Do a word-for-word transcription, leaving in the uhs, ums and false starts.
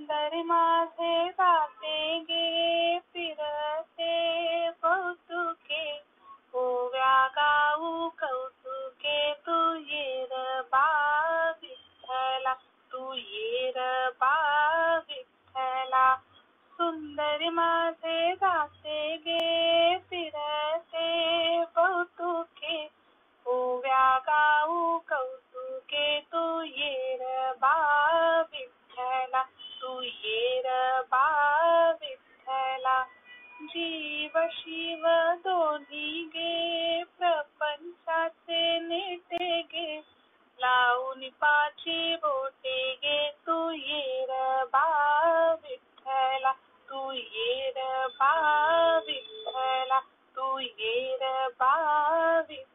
सुंदर माझे दाते गे फिरते कौतुके ओव्या गाऊ कौतुके तू येर बा विठ्ठला तू येर बा विठ्ठला सुंदर माझे दाते गे फिरते कौतुके ओव्या गाऊ कौतुके तू येर बा विठ्ठला तू येर बा विठ्ठला जीव शिव दोन्ही गे प्रपंचाचे नेटे गे लावून पाची बोटे गे तू येर बा विठ्ठला तू येर बा विठ्ठला तू येर बा विठ्ठला